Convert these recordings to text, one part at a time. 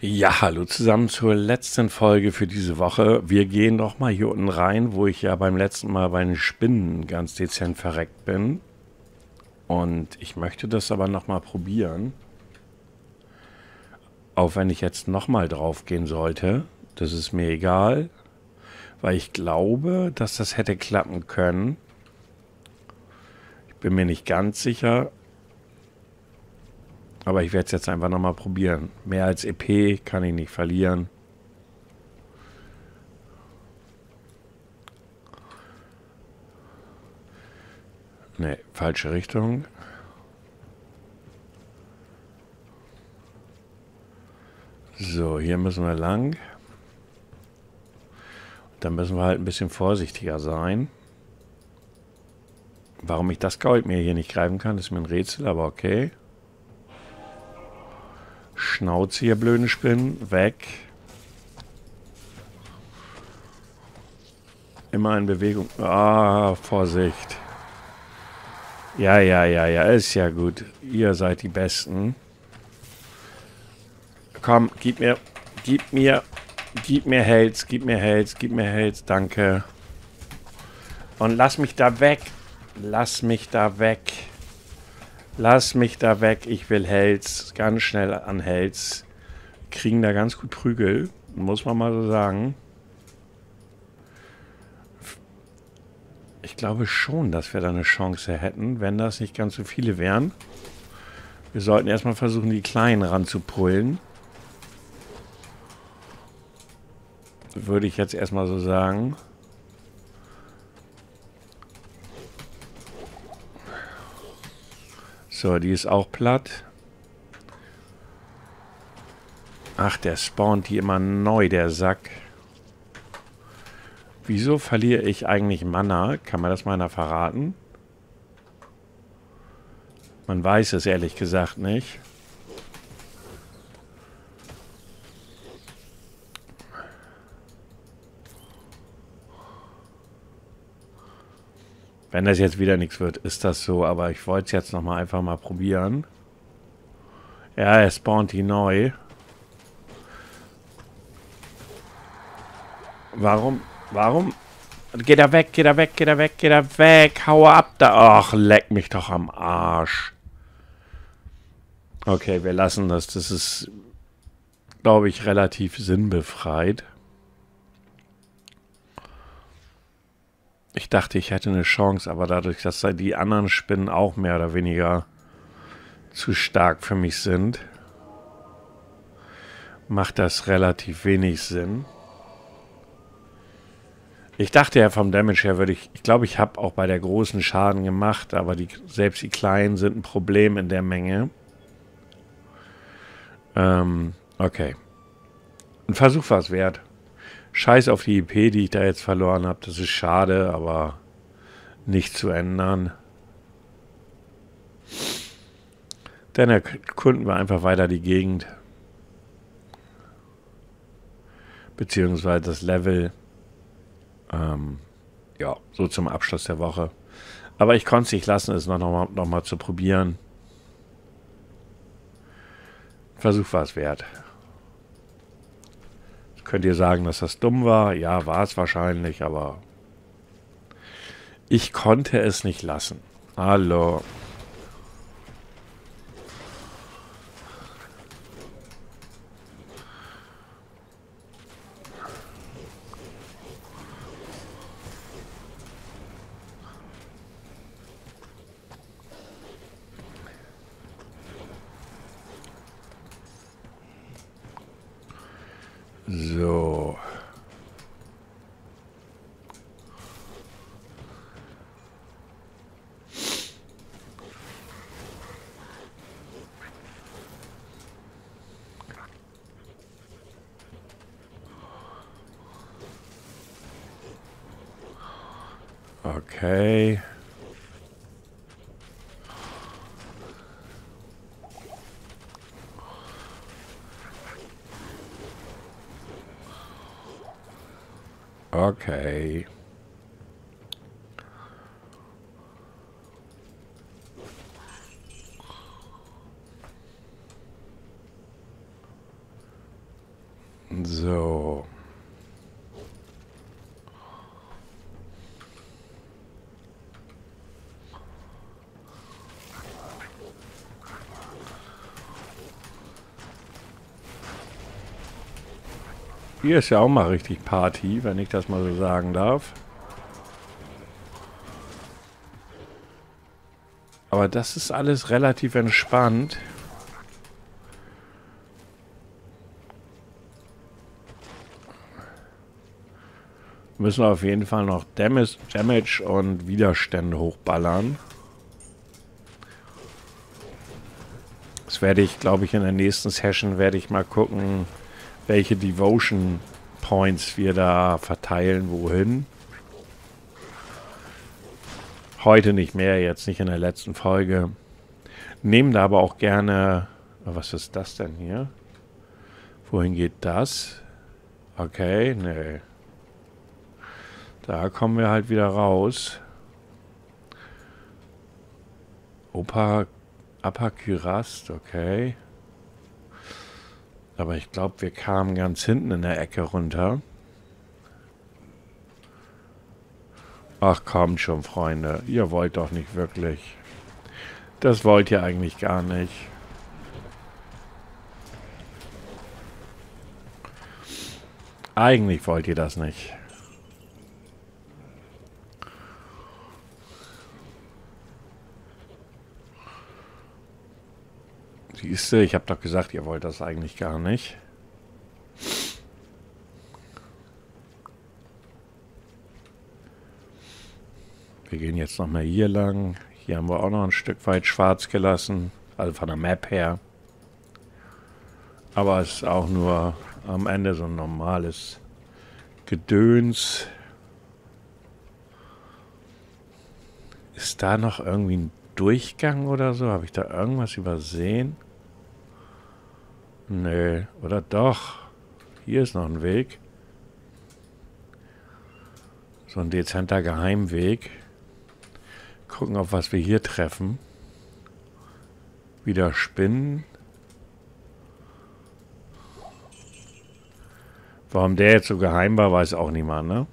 Ja, hallo zusammen zur letzten Folge für diese Woche. Wir gehen doch mal hier unten rein, wo ich ja beim letzten Mal bei den Spinnen ganz dezent verreckt bin. Und ich möchte das aber noch mal probieren. Auch wenn ich jetzt noch mal drauf gehen sollte. Das ist mir egal, weil ich glaube, dass das hätte klappen können. Ich bin mir nicht ganz sicher. Aber ich werde es jetzt einfach noch mal probieren. Mehr als EP kann ich nicht verlieren. Ne, falsche Richtung. So, hier müssen wir lang. Dann müssen wir halt ein bisschen vorsichtiger sein. Warum ich das Gold mir hier nicht greifen kann, ist mir ein Rätsel, aber okay. Schnauze hier, blöden Spinnen. Weg. Immer in Bewegung. Ah, Vorsicht. Ja, ja, ja, ja, ist ja gut. Ihr seid die Besten. Komm, gib mir Hells, gib mir Hells, gib mir Hells, danke. Und lass mich da weg. Lass mich da weg. Lass mich da weg. Ich will Hells. Ganz schnell an Hells. Kriegen da ganz gut Prügel. Muss man mal so sagen. Ich glaube schon, dass wir da eine Chance hätten, wenn das nicht ganz so viele wären. Wir sollten erstmal versuchen, die Kleinen ranzupullen. Würde ich jetzt erstmal so sagen. So, die ist auch platt. Ach, der spawnt die immer neu, der Sack. Wieso verliere ich eigentlich Mana? Kann man das mal einer verraten? Man weiß es ehrlich gesagt nicht. Wenn das jetzt wieder nichts wird, ist das so. Aber ich wollte es jetzt nochmal einfach mal probieren. Ja, er spawnt die neu. Warum? Warum? Geht er weg, geht er weg, geht er weg, geht er weg. Hau ab da. Ach, leck mich doch am Arsch. Okay, wir lassen das. Das ist, glaube ich, relativ sinnbefreit. Ich dachte, ich hätte eine Chance, aber dadurch, dass da die anderen Spinnen auch mehr oder weniger zu stark für mich sind, macht das relativ wenig Sinn. Ich dachte ja, vom Damage her würde ich glaube, ich habe auch bei der großen Schaden gemacht, aber selbst die kleinen sind ein Problem in der Menge. Okay. Ein Versuch war es wert. Scheiß auf die IP, die ich da jetzt verloren habe. Das ist schade, aber nicht zu ändern. Dann erkunden wir einfach weiter die Gegend. Beziehungsweise das Level. Ja, so zum Abschluss der Woche. Aber ich konnte es nicht lassen, es noch mal zu probieren. Versuch war es wert. Könnt ihr sagen, dass das dumm war? Ja, war es wahrscheinlich, aber ich konnte es nicht lassen. Hallo. So. Okay. Okay. So. Hier ist ja auch mal richtig Party, wenn ich das mal so sagen darf. Aber das ist alles relativ entspannt. Wir müssen auf jeden Fall noch Damage und Widerstände hochballern. Das werde ich, glaube ich, in der nächsten Session werde ich mal gucken, welche Devotion Points wir da verteilen, wohin. Heute nicht mehr, jetzt nicht in der letzten Folge. Nehmen da aber auch gerne... Was ist das denn hier? Wohin geht das? Okay, nee. Da kommen wir halt wieder raus. Apakyrast, okay. Aber ich glaube, wir kamen ganz hinten in der Ecke runter. Ach, kommt schon, Freunde. Ihr wollt doch nicht wirklich. Das wollt ihr eigentlich gar nicht. Eigentlich wollt ihr das nicht. Siehst du, ich habe doch gesagt, ihr wollt das eigentlich gar nicht. Wir gehen jetzt nochmal hier lang. Hier haben wir auch noch ein Stück weit schwarz gelassen. Also von der Map her. Aber es ist auch nur am Ende so ein normales Gedöns. Ist da noch irgendwie ein Durchgang oder so? Habe ich da irgendwas übersehen? Nö, oder doch? Hier ist noch ein Weg. So ein dezenter Geheimweg. Gucken, auf was wir hier treffen. Wieder Spinnen. Warum der jetzt so geheim war, weiß auch niemand, ne?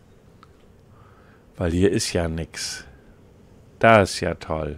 Weil hier ist ja nix. Das ist ja toll.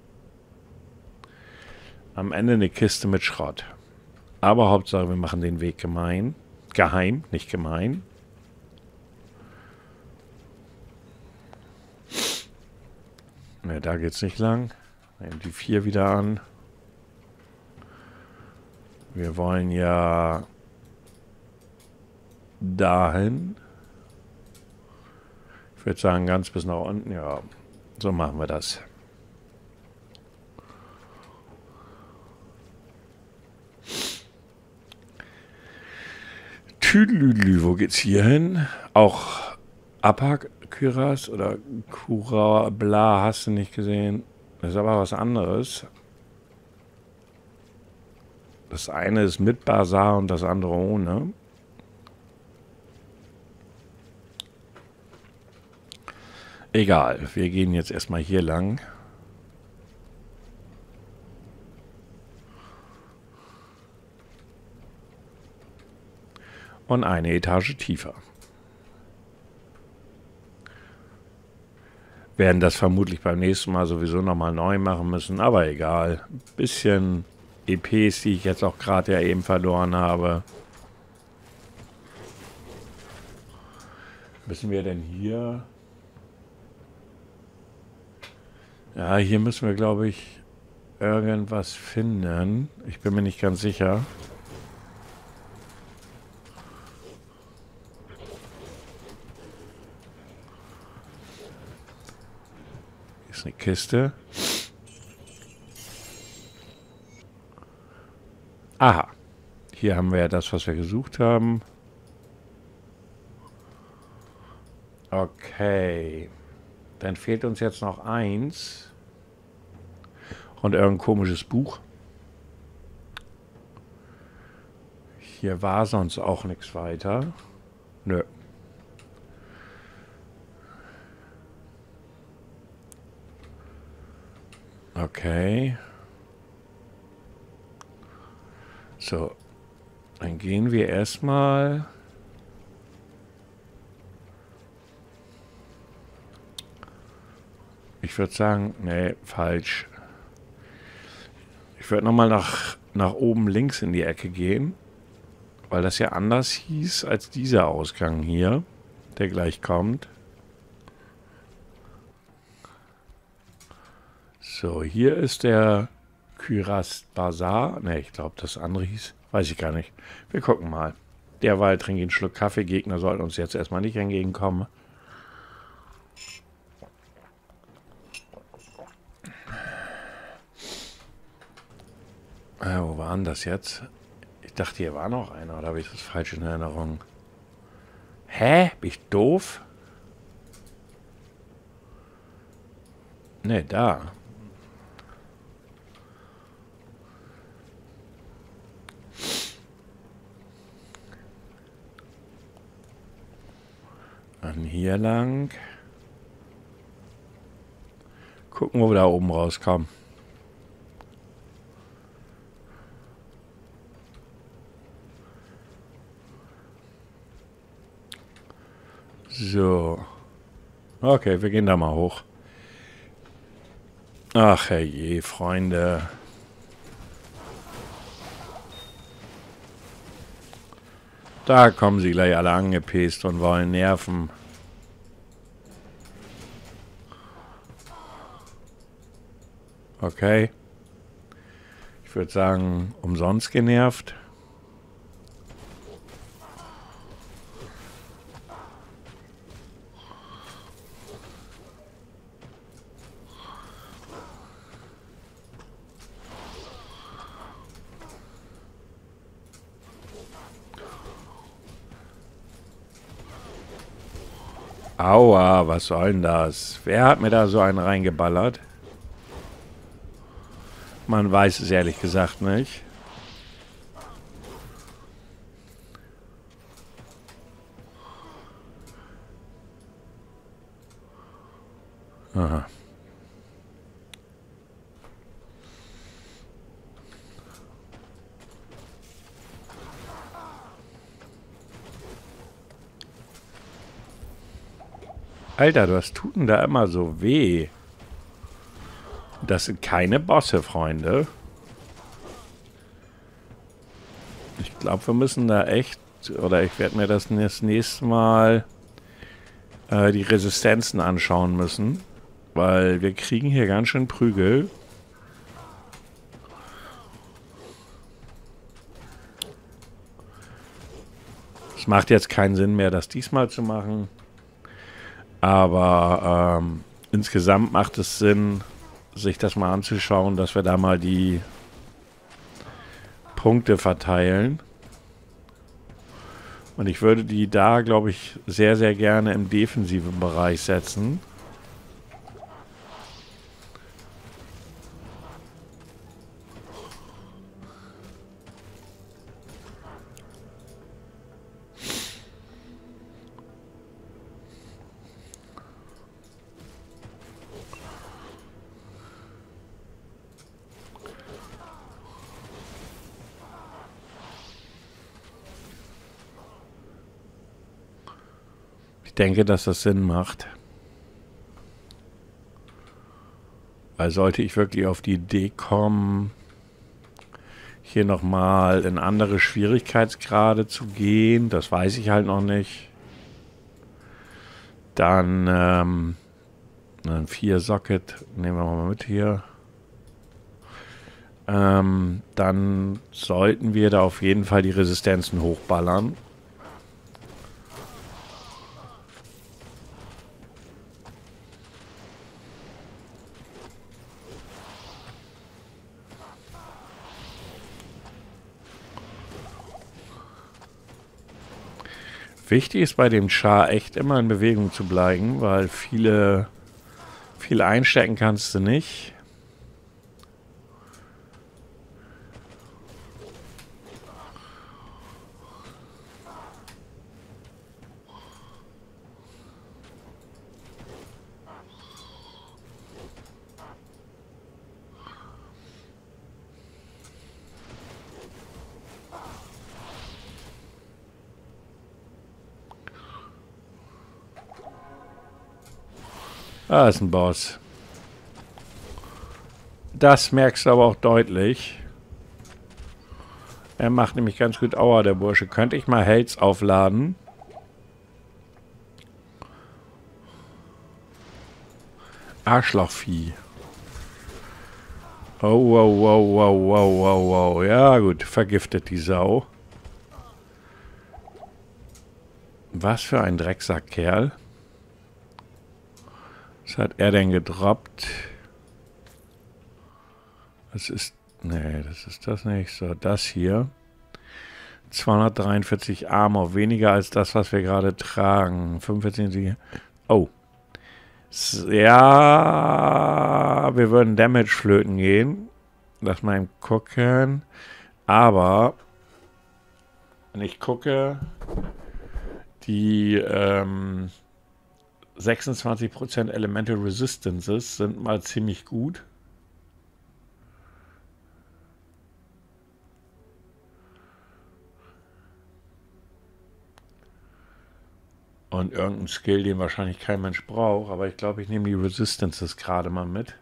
Am Ende eine Kiste mit Schrott. Aber Hauptsache, wir machen den Weg geheim, nicht gemein. Ne, da geht's nicht lang. Nehmen die 4 wieder an. Wir wollen ja dahin. Ich würde sagen, ganz bis nach unten. Ja, so machen wir das. Tüdelüdelü, wo geht's hier hin? Auch Apakyras oder Kura, bla, hast du nicht gesehen. Das ist aber was anderes. Das eine ist mit Bazar und das andere ohne. Egal, wir gehen jetzt erstmal hier lang. Und eine Etage tiefer. Werden das vermutlich beim nächsten Mal sowieso nochmal neu machen müssen, aber egal. Bisschen EPs, die ich jetzt auch gerade ja eben verloren habe. Müssen wir denn hier... Ja, hier müssen wir, glaube ich, irgendwas finden. Ich bin mir nicht ganz sicher. Hier ist eine Kiste. Aha. Hier haben wir ja das, was wir gesucht haben. Okay. Dann fehlt uns jetzt noch eins. Und irgendein komisches Buch. Hier war sonst auch nichts weiter. Nö. Okay. So. Dann gehen wir erstmal... Ich würde sagen, nee, falsch. Ich würde nochmal nach oben links in die Ecke gehen, weil das ja anders hieß als dieser Ausgang hier, der gleich kommt. So, hier ist der Kyrast Bazar. Ne, ich glaube, das andere hieß. Weiß ich gar nicht. Wir gucken mal. Derweil trinke ich einen Schluck Kaffee. Gegner sollten uns jetzt erstmal nicht entgegenkommen. Wo war denn das jetzt? Ich dachte, hier war noch einer. Oder habe ich das falsch in Erinnerung? Hä? Bin ich doof? Ne, da. Dann hier lang. Gucken, wo wir da oben rauskommen. So. Okay, wir gehen da mal hoch. Ach herrje, Freunde. Da kommen sie gleich alle angepisst und wollen nerven. Okay. Ich würde sagen, umsonst genervt. Aua, was soll denn das? Wer hat mir da so einen reingeballert? Man weiß es ehrlich gesagt nicht. Aha. Alter, was tut denn da immer so weh? Das sind keine Bosse, Freunde. Ich glaube, wir müssen da echt... Oder ich werde mir das nächste Mal die Resistenzen anschauen müssen. Weil wir kriegen hier ganz schön Prügel. Es macht jetzt keinen Sinn mehr, das diesmal zu machen. Aber insgesamt macht es Sinn, sich das mal anzuschauen, dass wir da mal die Punkte verteilen. Und ich würde die da, glaube ich, sehr, sehr gerne im defensiven Bereich setzen. Ich denke, dass das Sinn macht. Weil sollte ich wirklich auf die Idee kommen, hier nochmal in andere Schwierigkeitsgrade zu gehen, das weiß ich halt noch nicht, dann ein 4-Socket, nehmen wir mal mit hier, dann sollten wir da auf jeden Fall die Resistenzen hochballern. Wichtig ist bei dem Char echt immer in Bewegung zu bleiben, weil viel einstecken kannst du nicht. Ah, ist ein Boss. Das merkst du aber auch deutlich. Er macht nämlich ganz gut Aua, der Bursche. Könnte ich mal Hells aufladen? Arschlochvieh. Oh, wow, wow, wow, wow, wow, wow. Ja, gut. Vergiftet die Sau. Was für ein Drecksackkerl. Was hat er denn gedroppt? Das ist... Nee, das ist das nicht. So, das hier. 243 Armor. Weniger als das, was wir gerade tragen. 45 Siege. Oh. Ja, wir würden Damage flöten gehen. Lass mal gucken. Aber, wenn ich gucke, die 26% Elemental Resistances sind mal ziemlich gut. Und irgendein Skill, den wahrscheinlich kein Mensch braucht. Aber ich glaube, ich nehme die Resistances gerade mal mit.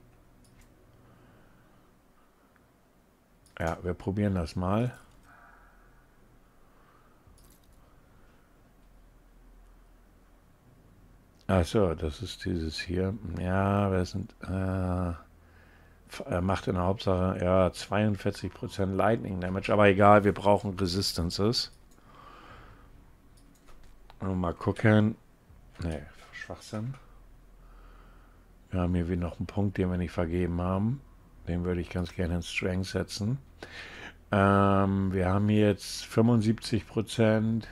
Ja, wir probieren das mal. Achso, das ist dieses hier. Ja, wir sind... er macht in der Hauptsache ja 42% Lightning Damage. Aber egal, wir brauchen Resistances. Mal gucken. Ne, Schwachsinn. Wir haben hier wieder noch einen Punkt, den wir nicht vergeben haben. Den würde ich ganz gerne in Strength setzen. Wir haben hier jetzt 75%,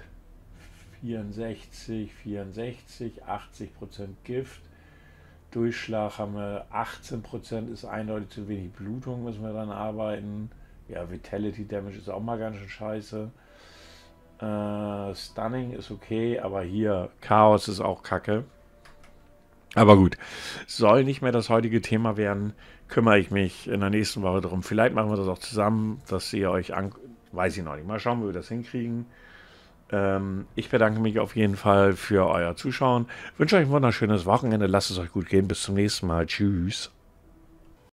64, 64, 80% Gift. Durchschlag haben wir 18%, ist eindeutig zu wenig Blutung, müssen wir dann arbeiten. Ja, Vitality Damage ist auch mal ganz schön scheiße. Stunning ist okay, aber hier Chaos ist auch kacke. Aber gut, soll nicht mehr das heutige Thema werden, kümmere ich mich in der nächsten Woche darum. Vielleicht machen wir das auch zusammen, dass ihr euch weiß ich noch nicht. Mal schauen, wie wir das hinkriegen. Ich bedanke mich auf jeden Fall für euer Zuschauen. Wünsche euch ein wunderschönes Wochenende. Lasst es euch gut gehen. Bis zum nächsten Mal. Tschüss.